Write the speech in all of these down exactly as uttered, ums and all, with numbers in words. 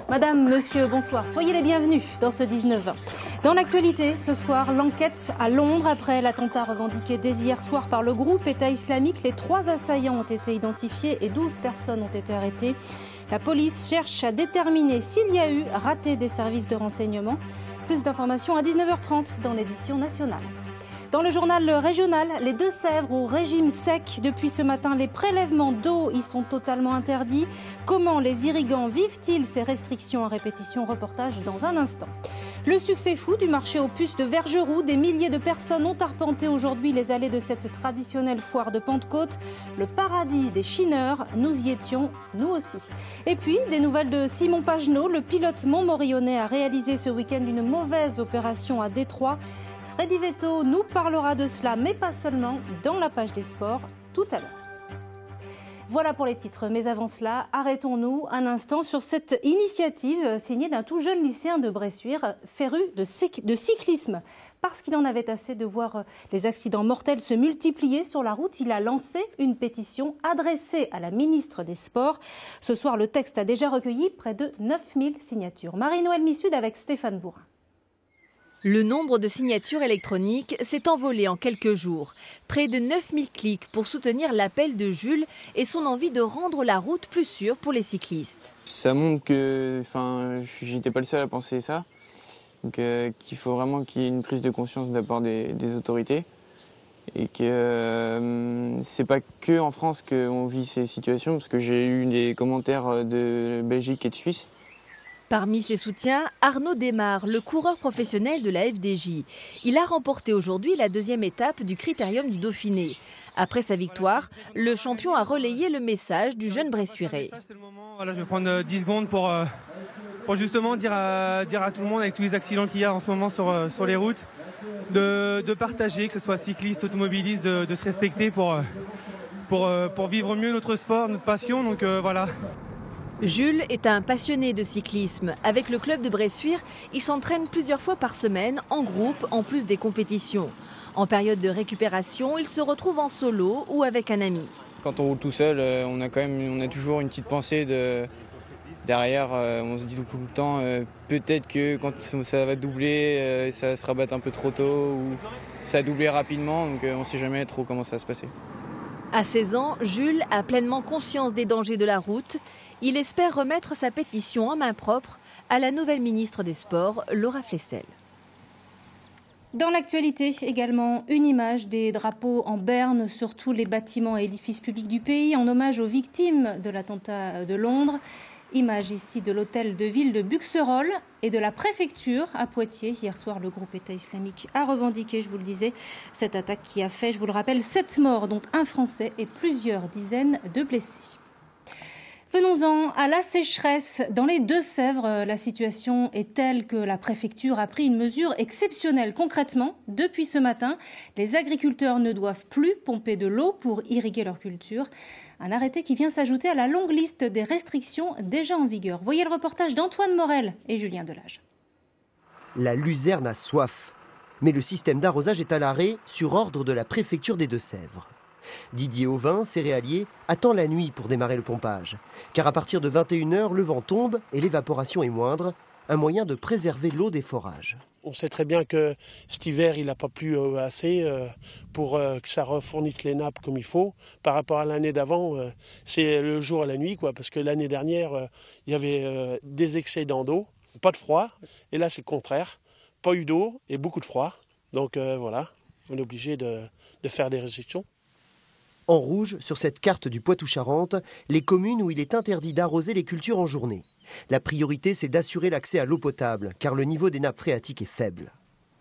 Madame, monsieur, bonsoir. Soyez les bienvenus dans ce dix-neuf vingt. Dans l'actualité, ce soir, l'enquête à Londres après l'attentat revendiqué dès hier soir par le groupe État islamique. Les trois assaillants ont été identifiés et douze personnes ont été arrêtées. La police cherche à déterminer s'il y a eu raté des services de renseignement. Plus d'informations à dix-neuf heures trente dans l'édition nationale. Dans le journal régional, les Deux-Sèvres au régime sec. Depuis ce matin, les prélèvements d'eau y sont totalement interdits. Comment les irrigants vivent-ils ces restrictions à répétition? Reportage dans un instant. Le succès fou du marché aux puces de Vergeroux. Des milliers de personnes ont arpenté aujourd'hui les allées de cette traditionnelle foire de Pentecôte. Le paradis des chineurs, nous y étions, nous aussi. Et puis, des nouvelles de Simon Pagenaud. Le pilote montmorillonnais a réalisé ce week-end une mauvaise opération à Détroit. Freddy Vetto nous parlera de cela, mais pas seulement, dans la page des sports, tout à l'heure. Voilà pour les titres, mais avant cela, arrêtons-nous un instant sur cette initiative signée d'un tout jeune lycéen de Bressuire, féru de, de cyclisme. Parce qu'il en avait assez de voir les accidents mortels se multiplier sur la route, il a lancé une pétition adressée à la ministre des Sports. Ce soir, le texte a déjà recueilli près de neuf mille signatures. Marie-Noëlle Missude avec Stéphane Bourrin. Le nombre de signatures électroniques s'est envolé en quelques jours. Près de neuf mille clics pour soutenir l'appel de Jules et son envie de rendre la route plus sûre pour les cyclistes. Ça montre que, enfin, j'étais pas le seul à penser ça. Donc, euh, qu'il faut vraiment qu'il y ait une prise de conscience de la part des, des autorités. Et que euh, c'est pas que en France qu'on vit ces situations, parce que j'ai eu des commentaires de Belgique et de Suisse. Parmi ses soutiens, Arnaud Desmar, le coureur professionnel de la F D J. Il a remporté aujourd'hui la deuxième étape du Critérium du Dauphiné. Après sa victoire, le champion a relayé le message du jeune Bressuirais. Voilà, je vais prendre dix secondes pour, pour justement dire à, dire à tout le monde, avec tous les accidents qu'il y a en ce moment sur, sur les routes, de, de partager, que ce soit cycliste, automobiliste, de, de se respecter pour, pour, pour vivre mieux notre sport, notre passion. Donc euh, voilà. Jules est un passionné de cyclisme. Avec le club de Bressuire, il s'entraîne plusieurs fois par semaine, en groupe, en plus des compétitions. En période de récupération, il se retrouve en solo ou avec un ami. Quand on roule tout seul, on a quand même, on a toujours une petite pensée de derrière. On se dit tout le temps, peut-être que quand ça va doubler, ça va se rabattre un peu trop tôt ou ça a doublé rapidement. Donc on ne sait jamais trop comment ça va se passer. À seize ans, Jules a pleinement conscience des dangers de la route. Il espère remettre sa pétition en main propre à la nouvelle ministre des Sports, Laura Flessel. Dans l'actualité également, une image des drapeaux en berne sur tous les bâtiments et édifices publics du pays en hommage aux victimes de l'attentat de Londres. Image ici de l'hôtel de ville de Buxerolles et de la préfecture à Poitiers. Hier soir, le groupe État islamique a revendiqué, je vous le disais, cette attaque qui a fait, je vous le rappelle, sept morts, dont un Français et plusieurs dizaines de blessés. Venons-en à la sécheresse. Dans les Deux-Sèvres, la situation est telle que la préfecture a pris une mesure exceptionnelle. Concrètement, depuis ce matin, les agriculteurs ne doivent plus pomper de l'eau pour irriguer leur culture. Un arrêté qui vient s'ajouter à la longue liste des restrictions déjà en vigueur. Voyez le reportage d'Antoine Morel et Julien Delage. La luzerne a soif, mais le système d'arrosage est à l'arrêt sur ordre de la préfecture des Deux-Sèvres. Didier Auvin, céréalier, attend la nuit pour démarrer le pompage. Car à partir de vingt et une heures, le vent tombe et l'évaporation est moindre. Un moyen de préserver l'eau des forages. On sait très bien que cet hiver, il n'a pas plu assez pour que ça refournisse les nappes comme il faut. Par rapport à l'année d'avant, c'est le jour et la nuit, quoi, parce que l'année dernière, il y avait des excédents d'eau, pas de froid. Et là, c'est le contraire. Pas eu d'eau et beaucoup de froid. Donc voilà, on est obligé de, de faire des restrictions. En rouge, sur cette carte du Poitou-Charentes, les communes où il est interdit d'arroser les cultures en journée. La priorité, c'est d'assurer l'accès à l'eau potable, car le niveau des nappes phréatiques est faible.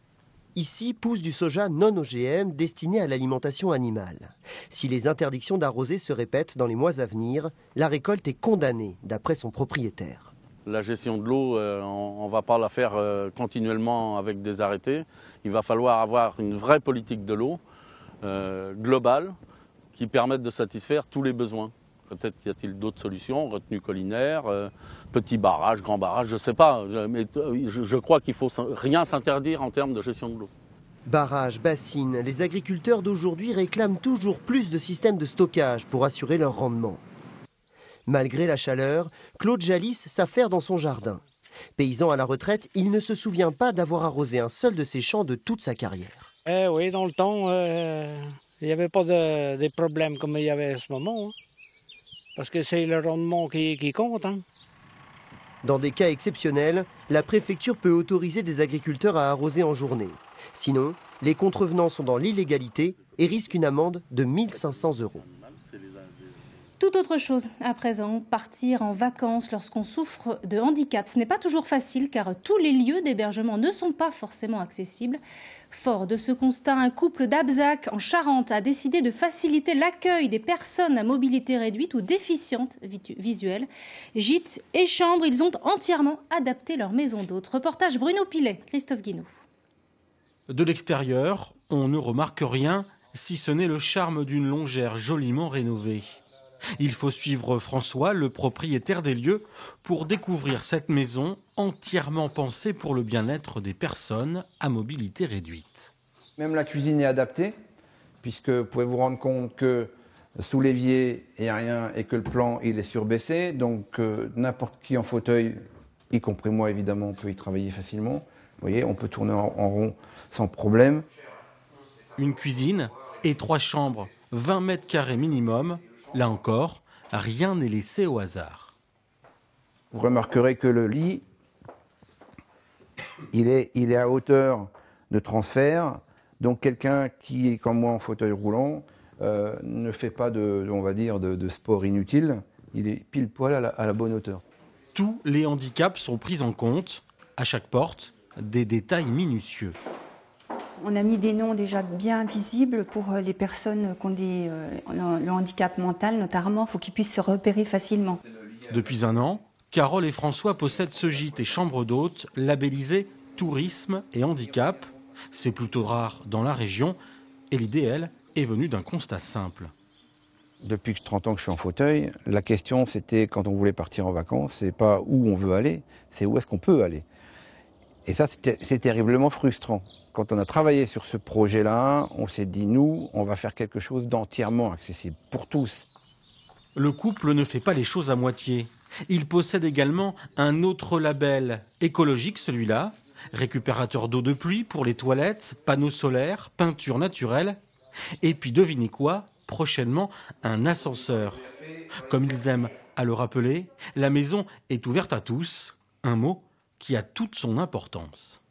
Ici, pousse du soja non O G M destiné à l'alimentation animale. Si les interdictions d'arroser se répètent dans les mois à venir, la récolte est condamnée, d'après son propriétaire. La gestion de l'eau, euh, on ne va pas la faire euh, continuellement avec des arrêtés. Il va falloir avoir une vraie politique de l'eau euh, globale, qui permettent de satisfaire tous les besoins. Peut-être y a-t-il d'autres solutions, retenues collinaires, euh, petits barrages, grands barrages, je ne sais pas. Je, mais je, je crois qu'il ne faut rien s'interdire en termes de gestion de l'eau. Barrages, bassines, les agriculteurs d'aujourd'hui réclament toujours plus de systèmes de stockage pour assurer leur rendement. Malgré la chaleur, Claude Jalis s'affaire dans son jardin. Paysan à la retraite, il ne se souvient pas d'avoir arrosé un seul de ses champs de toute sa carrière. Eh oui, dans le temps, euh, il n'y avait pas de, de problèmes comme il y avait en ce moment. Hein. Parce que c'est le rendement qui, qui compte. Hein. Dans des cas exceptionnels, la préfecture peut autoriser des agriculteurs à arroser en journée. Sinon, les contrevenants sont dans l'illégalité et risquent une amende de mille cinq cents euros. Tout autre chose à présent, partir en vacances lorsqu'on souffre de handicap. Ce n'est pas toujours facile car tous les lieux d'hébergement ne sont pas forcément accessibles. Fort de ce constat, un couple d'Abzac en Charente a décidé de faciliter l'accueil des personnes à mobilité réduite ou déficientes visuelles. Gîtes et chambres, ils ont entièrement adapté leur maison d'hôte. Reportage Bruno Pilet, Christophe Guinaud. De l'extérieur, on ne remarque rien, si ce n'est le charme d'une longère joliment rénovée. Il faut suivre François, le propriétaire des lieux, pour découvrir cette maison entièrement pensée pour le bien-être des personnes à mobilité réduite. Même la cuisine est adaptée, puisque vous pouvez vous rendre compte que sous l'évier, il n'y a rien et que le plan il est surbaissé. Donc euh, n'importe qui en fauteuil, y compris moi évidemment, peut y travailler facilement. Vous voyez, on peut tourner en, en rond sans problème. Une cuisine et trois chambres, vingt mètres carrés minimum. Là encore, rien n'est laissé au hasard. Vous remarquerez que le lit, il est, il est à hauteur de transfert. Donc quelqu'un qui est comme moi en fauteuil roulant euh, ne fait pas de, on va dire, de, de sport inutile. Il est pile poil à la, à la bonne hauteur. Tous les handicaps sont pris en compte. À chaque porte, des détails minutieux. On a mis des noms déjà bien visibles pour les personnes qui ont des, euh, le handicap mental notamment. Il faut qu'ils puissent se repérer facilement. Depuis un an, Carole et François possèdent ce gîte et chambre d'hôte labellisés tourisme et handicap. C'est plutôt rare dans la région et l'idée, elle, est venue d'un constat simple. Depuis trente ans que je suis en fauteuil, la question c'était quand on voulait partir en vacances, c'est pas où on veut aller, c'est où est-ce qu'on peut aller. Et ça, c'est terriblement frustrant. Quand on a travaillé sur ce projet-là, on s'est dit, nous, on va faire quelque chose d'entièrement accessible pour tous. Le couple ne fait pas les choses à moitié. Il possède également un autre label, écologique celui-là, récupérateur d'eau de pluie pour les toilettes, panneaux solaires, peinture naturelle. Et puis devinez quoi, prochainement un ascenseur. Comme ils aiment à le rappeler, la maison est ouverte à tous. Un mot qui a toute son importance.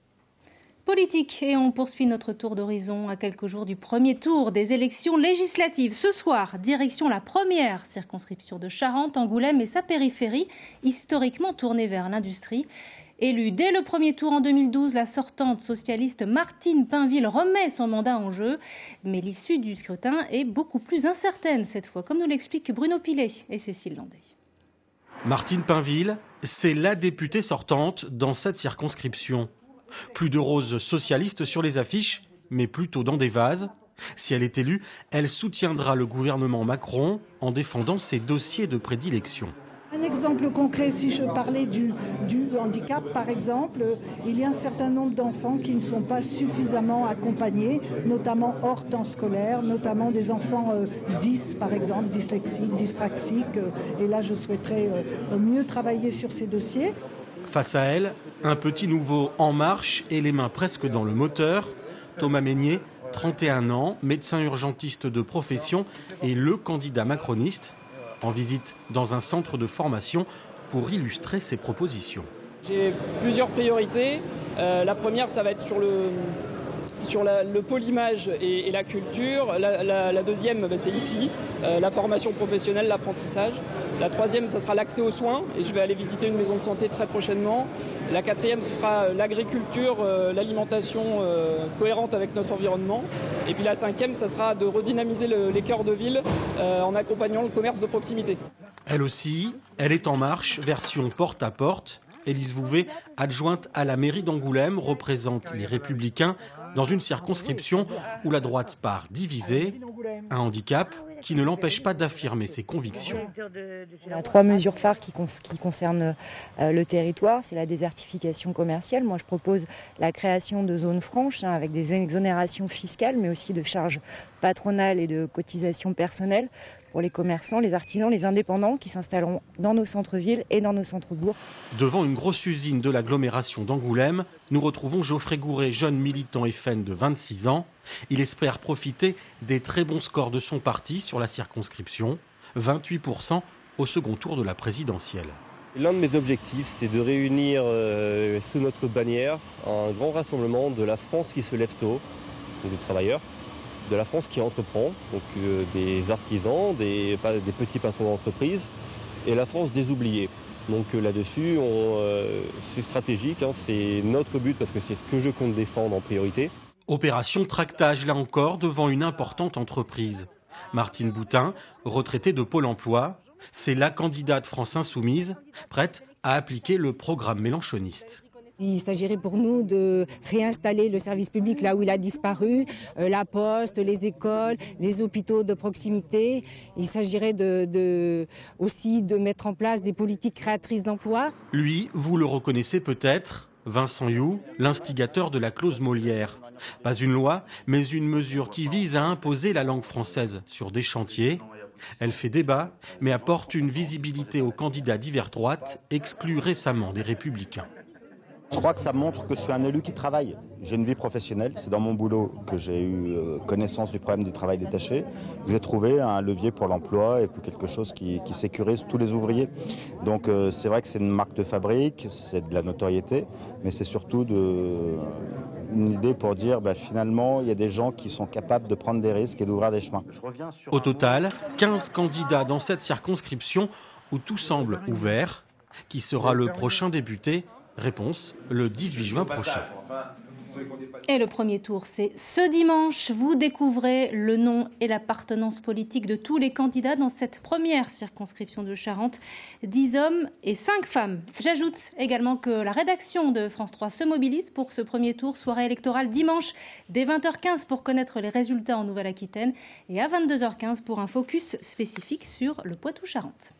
Politique, et on poursuit notre tour d'horizon à quelques jours du premier tour des élections législatives. Ce soir, direction la première circonscription de Charente, Angoulême et sa périphérie, historiquement tournée vers l'industrie. Élue dès le premier tour en deux mille douze, la sortante socialiste Martine Pinville remet son mandat en jeu. Mais l'issue du scrutin est beaucoup plus incertaine cette fois, comme nous l'expliquent Bruno Pilet et Cécile Landais. Martine Pinville, c'est la députée sortante dans cette circonscription. Plus de roses socialistes sur les affiches, mais plutôt dans des vases. Si elle est élue, elle soutiendra le gouvernement Macron en défendant ses dossiers de prédilection. Un exemple concret, si je parlais du, du handicap, par exemple, il y a un certain nombre d'enfants qui ne sont pas suffisamment accompagnés, notamment hors temps scolaire, notamment des enfants euh, dys, par exemple, dyslexiques, dyspraxiques. Euh, et là, je souhaiterais euh, mieux travailler sur ces dossiers. Face à elle, un petit nouveau en marche et les mains presque dans le moteur. Thomas Meignier, trente et un ans, médecin urgentiste de profession et le candidat macroniste, en visite dans un centre de formation pour illustrer ses propositions. J'ai plusieurs priorités. Euh, la première, ça va être sur le, sur la, le pôle image et, et la culture. La, la, la deuxième, bah, c'est ici, euh, la formation professionnelle, l'apprentissage. La troisième, ça sera l'accès aux soins, et je vais aller visiter une maison de santé très prochainement. La quatrième, ce sera l'agriculture, euh, l'alimentation euh, cohérente avec notre environnement. Et puis la cinquième, ça sera de redynamiser le, les cœurs de ville euh, en accompagnant le commerce de proximité. Elle aussi, elle est en marche, version porte à porte. Élise Vouvet, adjointe à la mairie d'Angoulême, représente les Républicains dans une circonscription où la droite part divisée. Un handicap qui ne l'empêche pas d'affirmer ses convictions. Il y a trois mesures phares qui, con- qui concernent euh, le territoire. C'est la désertification commerciale. Moi, je propose la création de zones franches hein, avec des exonérations fiscales, mais aussi de charges patronales et de cotisations personnelles pour les commerçants, les artisans, les indépendants qui s'installeront dans nos centres-villes et dans nos centres-bourgs. Devant une grosse usine de l'agglomération d'Angoulême, nous retrouvons Geoffrey Gouret, jeune militant F N de vingt-six ans. Il espère profiter des très bons scores de son parti sur la circonscription, vingt-huit pour cent au second tour de la présidentielle. L'un de mes objectifs, c'est de réunir euh, sous notre bannière un grand rassemblement de la France qui se lève tôt, des travailleurs, de la France qui entreprend, donc euh, des artisans, des, des petits patrons d'entreprise, et la France des oubliés. Donc euh, là-dessus, euh, c'est stratégique, hein, c'est notre but parce que c'est ce que je compte défendre en priorité. Opération tractage, là encore, devant une importante entreprise. Martine Boutin, retraitée de Pôle emploi, c'est la candidate France Insoumise, prête à appliquer le programme mélenchoniste. Il s'agirait pour nous de réinstaller le service public là où il a disparu, euh, la poste, les écoles, les hôpitaux de proximité. Il s'agirait de, de, aussi de mettre en place des politiques créatrices d'emplois. Lui, vous le reconnaissez peut-être, Vincent You, l'instigateur de la clause Molière. Pas une loi, mais une mesure qui vise à imposer la langue française sur des chantiers. Elle fait débat, mais apporte une visibilité aux candidats d'hiver droite, exclus récemment des Républicains. Je crois que ça montre que je suis un élu qui travaille. J'ai une vie professionnelle, c'est dans mon boulot que j'ai eu connaissance du problème du travail détaché. J'ai trouvé un levier pour l'emploi et pour quelque chose qui, qui sécurise tous les ouvriers. Donc euh, c'est vrai que c'est une marque de fabrique, c'est de la notoriété, mais c'est surtout de, une idée pour dire bah, finalement il y a des gens qui sont capables de prendre des risques et d'ouvrir des chemins. Au total, quinze candidats dans cette circonscription où tout semble ouvert. Qui sera le prochain député ? Réponse le dix-huit juin prochain. Et le premier tour, c'est ce dimanche. Vous découvrez le nom et l'appartenance politique de tous les candidats dans cette première circonscription de Charente. dix hommes et cinq femmes. J'ajoute également que la rédaction de France trois se mobilise pour ce premier tour, soirée électorale dimanche dès vingt heures quinze pour connaître les résultats en Nouvelle-Aquitaine et à vingt-deux heures quinze pour un focus spécifique sur le Poitou-Charentes.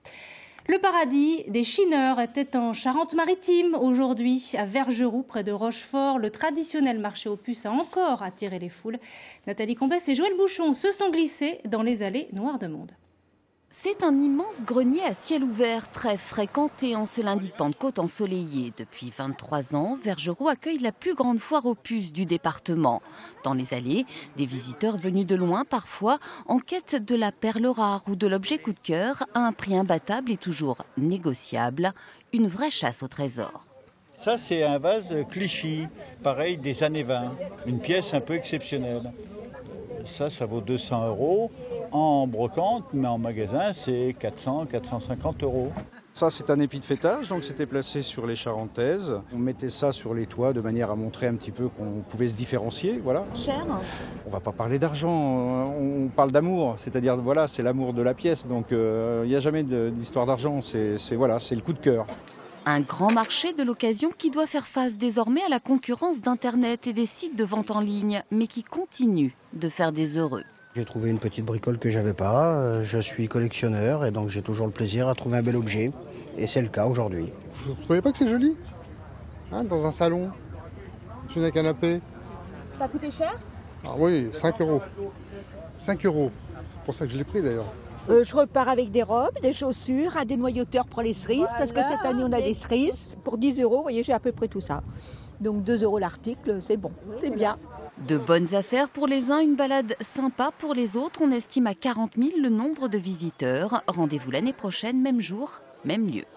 Le paradis des chineurs était en Charente-Maritime aujourd'hui, à Vergeroux, près de Rochefort. Le traditionnel marché aux puces a encore attiré les foules. Nathalie Combès et Joël Bouchon se sont glissés dans les allées noires de monde. C'est un immense grenier à ciel ouvert, très fréquenté en ce lundi de Pentecôte ensoleillé. Depuis vingt-trois ans, Vergeroux accueille la plus grande foire aux puces du département. Dans les allées, des visiteurs venus de loin parfois en quête de la perle rare ou de l'objet coup de cœur à un prix imbattable et toujours négociable. Une vraie chasse au trésor. Ça, c'est un vase Clichy, pareil des années vingt, une pièce un peu exceptionnelle. Ça, ça vaut deux cents euros. En brocante, mais en magasin, c'est quatre cents à quatre cent cinquante euros. Ça, c'est un épi de fêtage, donc c'était placé sur les charentaises. On mettait ça sur les toits de manière à montrer un petit peu qu'on pouvait se différencier. Voilà. Cher ? On va pas parler d'argent, on parle d'amour. C'est-à-dire, voilà, c'est l'amour de la pièce. Donc, il euh, n'y a jamais d'histoire d'argent. C'est, c'est, voilà, c'est le coup de cœur. Un grand marché de l'occasion qui doit faire face désormais à la concurrence d'Internet et des sites de vente en ligne, mais qui continue de faire des heureux. J'ai trouvé une petite bricole que j'avais pas, je suis collectionneur et donc j'ai toujours le plaisir à trouver un bel objet et c'est le cas aujourd'hui. Vous ne trouvez pas que c'est joli hein, dans un salon, sur un canapé. Ça a coûté cher? Ah oui, cinq euros. cinq euros, c'est pour ça que je l'ai pris d'ailleurs. Euh, je repars avec des robes, des chaussures, un dénoyauteur pour les cerises, voilà, parce que cette année on a des cerises. Pour dix euros, vous voyez, j'ai à peu près tout ça. Donc deux euros l'article, c'est bon, c'est bien. De bonnes affaires pour les uns, une balade sympa pour les autres. On estime à quarante mille le nombre de visiteurs. Rendez-vous l'année prochaine, même jour, même lieu.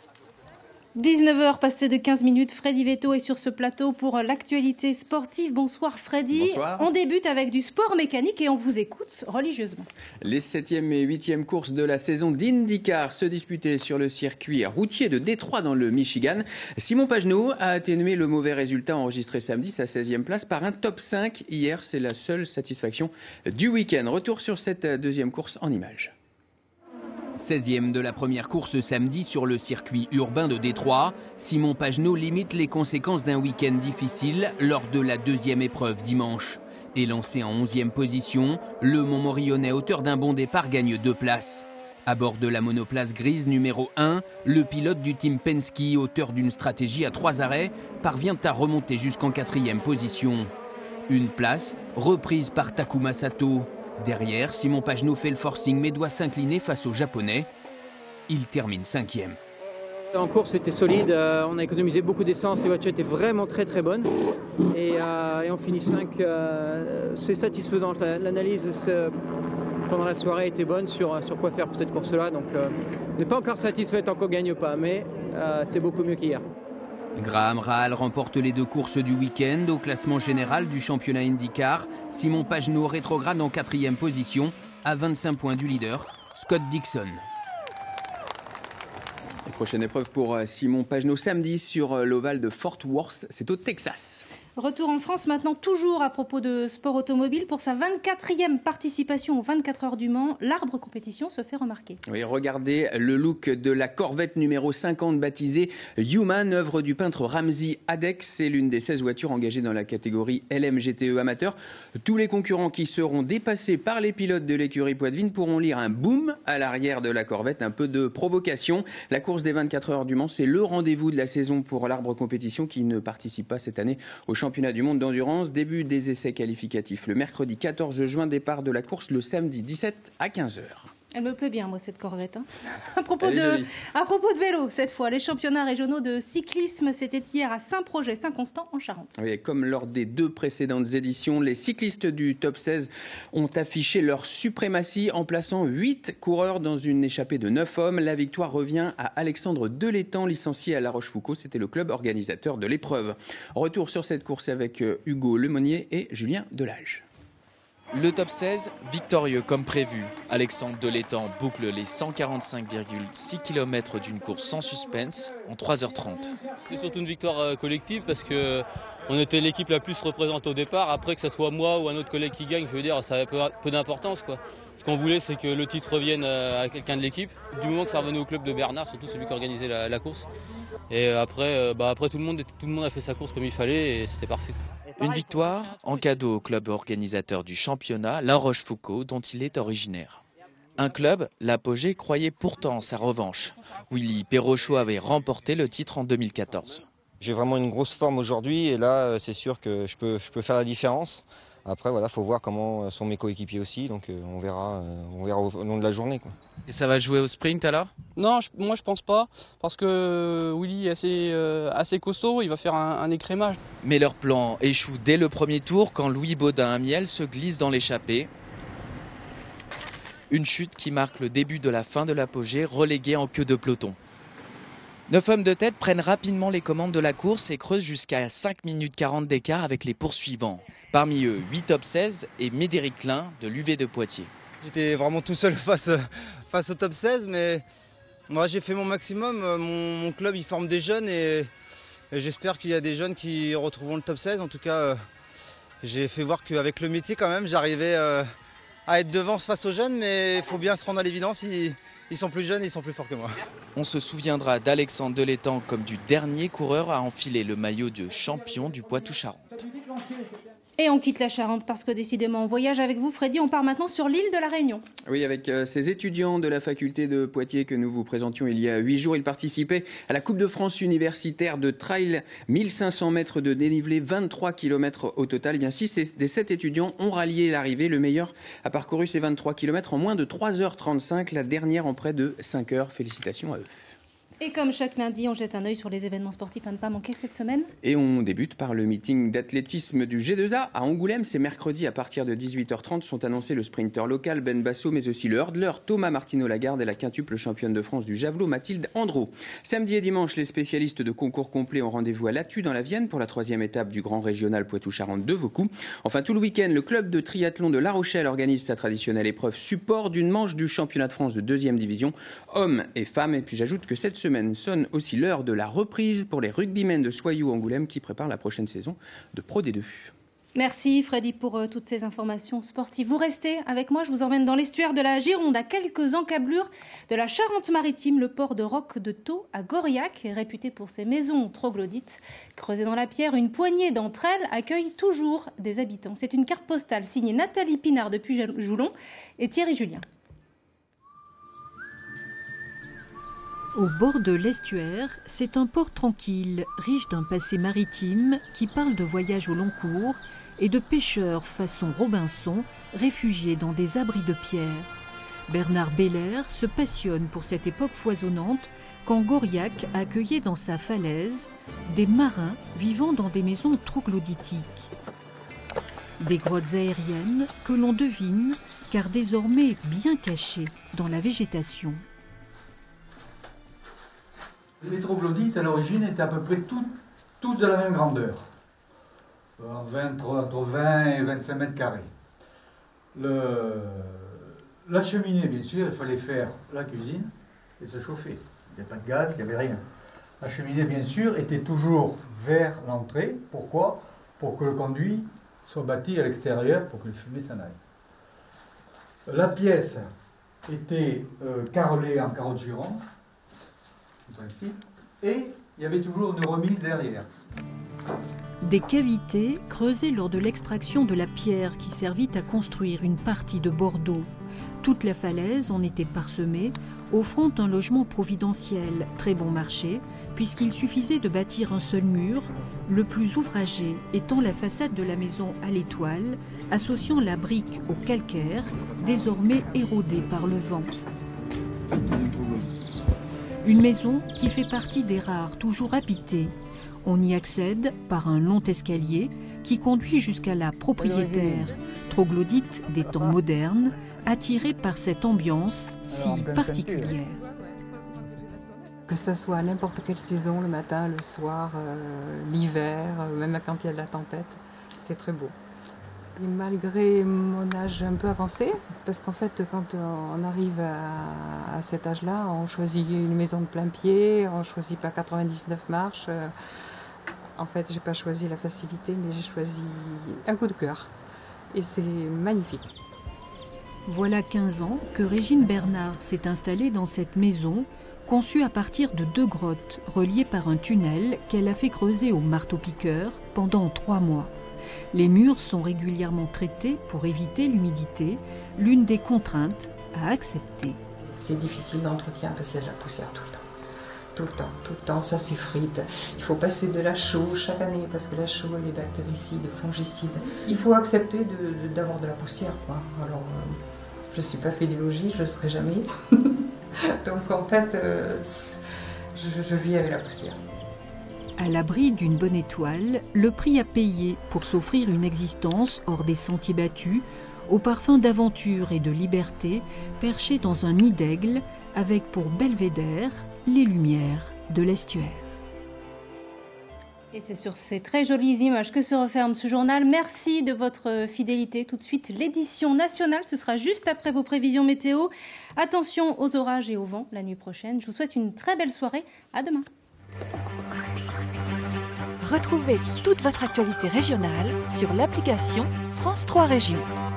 dix-neuf heures passées de quinze minutes, Freddy Vetto est sur ce plateau pour l'actualité sportive. Bonsoir Freddy. Bonsoir. On débute avec du sport mécanique et on vous écoute religieusement. Les septième et huitième courses de la saison d'IndyCar se disputaient sur le circuit routier de Détroit dans le Michigan. Simon Pagenaud a atténué le mauvais résultat enregistré samedi, sa seizième place, par un top cinq hier. C'est la seule satisfaction du week-end. Retour sur cette deuxième course en images. seizième de la première course samedi sur le circuit urbain de Détroit, Simon Pagenaud limite les conséquences d'un week-end difficile lors de la deuxième épreuve dimanche. Élancé en onzième position, le Montmorillonnais, auteur d'un bon départ, gagne deux places. À bord de la monoplace grise numéro un, le pilote du team Penske, auteur d'une stratégie à trois arrêts, parvient à remonter jusqu'en quatrième position. Une place, reprise par Takuma Sato. Derrière, Simon Pagenaud fait le forcing mais doit s'incliner face aux Japonais. Il termine cinquième. En course, c'était solide, euh, on a économisé beaucoup d'essence, les voitures étaient vraiment très très bonnes. Et, euh, et on finit cinq, euh, c'est satisfaisant. L'analyse pendant la soirée était bonne sur, sur quoi faire pour cette course-là. Donc euh, on n'est pas encore satisfait tant qu'on ne gagne pas, mais euh, c'est beaucoup mieux qu'hier. Graham Rahal remporte les deux courses du week-end. Au classement général du championnat IndyCar, Simon Pagenaud rétrograde en quatrième position à vingt-cinq points du leader, Scott Dixon. La prochaine épreuve pour Simon Pagenaud samedi sur l'ovale de Fort Worth, c'est au Texas. Retour en France maintenant, toujours à propos de sport automobile. Pour sa vingt-quatrième participation aux vingt-quatre heures du Mans, l'Arbre Compétition se fait remarquer. Oui, regardez le look de la Corvette numéro cinquante baptisée Human, œuvre du peintre Ramzi Adex. C'est l'une des seize voitures engagées dans la catégorie L M G T E amateur. Tous les concurrents qui seront dépassés par les pilotes de l'écurie Poitvin pourront lire un boom à l'arrière de la Corvette, un peu de provocation. La course des vingt-quatre heures du Mans, c'est le rendez-vous de la saison pour l'Arbre Compétition qui ne participe pas cette année au championnat Championnat du monde d'endurance, début des essais qualificatifs le mercredi quatorze juin, départ de la course le samedi dix-sept à quinze heures. Elle me plaît bien, moi, cette Corvette. Hein. À, propos de, à propos de vélo, cette fois, les championnats régionaux de cyclisme, c'était hier à Saint-Projet, Saint-Constant, en Charente. Oui, comme lors des deux précédentes éditions, les cyclistes du top seize ont affiché leur suprématie en plaçant huit coureurs dans une échappée de neuf hommes. La victoire revient à Alexandre Delétang, licencié à La Rochefoucauld. C'était le club organisateur de l'épreuve. Retour sur cette course avec Hugo Lemonnier et Julien Delage. Le top seize, victorieux comme prévu. Alexandre Delétang boucle les cent quarante-cinq virgule six kilomètres d'une course sans suspense en trois heures trente. C'est surtout une victoire collective parce qu'on était l'équipe la plus représentée au départ. Après, que ce soit moi ou un autre collègue qui gagne, je veux dire, ça avait peu, peu d'importance, quoi. Ce qu'on voulait, c'est que le titre revienne à quelqu'un de l'équipe. Du moment que ça revenait au club de Bernard, surtout celui qui organisait la, la course. Et après, bah après tout, le monde, tout le monde a fait sa course comme il fallait et c'était parfait. Une victoire en cadeau au club organisateur du championnat, La Rochefoucauld, dont il est originaire. Un club, l'Apogée, croyait pourtant en sa revanche. Willy Perrochot avait remporté le titre en deux mille quatorze. J'ai vraiment une grosse forme aujourd'hui et là, c'est sûr que je peux, je peux faire la différence. Après, voilà, faut voir comment sont mes coéquipiers aussi, donc euh, on verra, euh, on verra au, au long de la journée, quoi. Et ça va jouer au sprint alors ? Non, je, moi je pense pas, parce que Willy est assez, euh, assez costaud, il va faire un, un écrémage. Mais leur plan échoue dès le premier tour quand Louis Baudin-Amiel se glisse dans l'échappée. Une chute qui marque le début de la fin de l'Apogée, relégué en queue de peloton. Neuf hommes de tête prennent rapidement les commandes de la course et creusent jusqu'à cinq minutes quarante d'écart avec les poursuivants. Parmi eux, huit top seize et Médéric Klein de l'U V de Poitiers. J'étais vraiment tout seul face, face au top seize, mais moi j'ai fait mon maximum. Mon, mon club il forme des jeunes et, et j'espère qu'il y a des jeunes qui retrouveront le top seize. En tout cas, euh, j'ai fait voir qu'avec le métier quand même, j'arrivais euh, à être devant face aux jeunes, mais il faut bien se rendre à l'évidence. Ils, ils sont plus jeunes et ils sont plus forts que moi. On se souviendra d'Alexandre Delétang comme du dernier coureur à enfiler le maillot de champion du Poitou-Charentes. Et on quitte la Charente parce que décidément on voyage avec vous, Freddy. On part maintenant sur l'île de la Réunion. Oui, avec euh, ces étudiants de la faculté de Poitiers que nous vous présentions il y a huit jours. Ils participaient à la Coupe de France universitaire de trail, mille cinq cents mètres de dénivelé, vingt-trois kilomètres au total. Eh bien, six des sept étudiants ont rallié l'arrivée. Le meilleur a parcouru ces vingt-trois kilomètres en moins de trois heures trente-cinq, la dernière en près de cinq heures. Félicitations à eux. Et comme chaque lundi, on jette un œil sur les événements sportifs à ne pas manquer cette semaine. Et on débute par le meeting d'athlétisme du G deux A à Angoulême. C'est mercredi à partir de dix-huit heures trente. Sont annoncés le sprinter local Ben Basso, mais aussi le hurdler Thomas Martineau-Lagarde et la quintuple championne de France du javelot Mathilde Andro. Samedi et dimanche, les spécialistes de concours complet ont rendez-vous à Lattu dans la Vienne pour la troisième étape du grand régional Poitou-Charentes de Vaucoux. Enfin, tout le week-end, le club de triathlon de La Rochelle organise sa traditionnelle épreuve support d'une manche du championnat de France de deuxième division, hommes et femmes. Et puis j'ajoute que cette semaine sonne aussi l'heure de la reprise pour les rugbymen de Soyou-Angoulême qui préparent la prochaine saison de Pro D deux. Merci Freddy pour euh, toutes ces informations sportives. Vous restez avec moi, je vous emmène dans l'estuaire de la Gironde, à quelques encablures de la Charente-Maritime. Le port de Roque de Thau à Goriac est réputé pour ses maisons troglodytes. Creusées dans la pierre, une poignée d'entre elles accueillent toujours des habitants. C'est une carte postale signée Nathalie Pinard depuis Joulon et Thierry Julien. Au bord de l'estuaire, c'est un port tranquille, riche d'un passé maritime qui parle de voyages au long cours et de pêcheurs façon Robinson, réfugiés dans des abris de pierre. Bernard Belair se passionne pour cette époque foisonnante quand Gauriac accueillait dans sa falaise des marins vivant dans des maisons troglodytiques. Des grottes aériennes que l'on devine car désormais bien cachées dans la végétation. Les troglodytes à l'origine étaient à peu près tous, tous de la même grandeur, vingt, entre vingt et vingt-cinq mètres carrés. Le, la cheminée, bien sûr, il fallait faire la cuisine et se chauffer. Il n'y avait pas de gaz, il n'y avait rien. La cheminée, bien sûr, était toujours vers l'entrée. Pourquoi? Pour que le conduit soit bâti à l'extérieur, pour que les fumées s'en aillent. La pièce était euh, carrelée en carottes jurant, en principe, et il y avait toujours une remise derrière. Des cavités creusées lors de l'extraction de la pierre qui servit à construire une partie de Bordeaux. Toute la falaise en était parsemée, offrant un logement providentiel très bon marché, puisqu'il suffisait de bâtir un seul mur, le plus ouvragé étant la façade de la maison à l'étoile, associant la brique au calcaire, désormais érodée par le vent. Une maison qui fait partie des rares toujours habitées. On y accède par un long escalier qui conduit jusqu'à la propriétaire, troglodyte des temps modernes, attirée par cette ambiance si particulière. Que ce soit à n'importe quelle saison, le matin, le soir, euh, l'hiver, euh, même quand il y a de la tempête, c'est très beau. Et malgré mon âge un peu avancé, parce qu'en fait, quand on arrive à, à cet âge-là, on choisit une maison de plein pied, on ne choisit pas quatre-vingt-dix-neuf marches. Euh, en fait, je n'ai pas choisi la facilité, mais j'ai choisi un coup de cœur. Et c'est magnifique. Voilà quinze ans que Régine Bernard s'est installée dans cette maison, conçue à partir de deux grottes reliées par un tunnel qu'elle a fait creuser au marteau-piqueur pendant trois mois. Les murs sont régulièrement traités pour éviter l'humidité, l'une des contraintes à accepter. C'est difficile d'entretien parce qu'il y a de la poussière tout le temps. Tout le temps, tout le temps, ça s'effrite. Il faut passer de la chaux chaque année parce que la chaux, elle est bactéricide, fongicide. Il faut accepter de, de, d'avoir de la poussière, quoi. Alors, euh, je ne suis pas fait du logis, je ne le serai jamais. Donc en fait, euh, je, je vis avec la poussière. À l'abri d'une bonne étoile, le prix à payer pour s'offrir une existence hors des sentiers battus, au parfum d'aventure et de liberté, perché dans un nid d'aigle, avec pour belvédère les lumières de l'estuaire. Et c'est sur ces très jolies images que se referme ce journal. Merci de votre fidélité. Tout de suite, l'édition nationale. Ce sera juste après vos prévisions météo. Attention aux orages et au vent la nuit prochaine. Je vous souhaite une très belle soirée. À demain. Retrouvez toute votre actualité régionale sur l'application France trois Régions.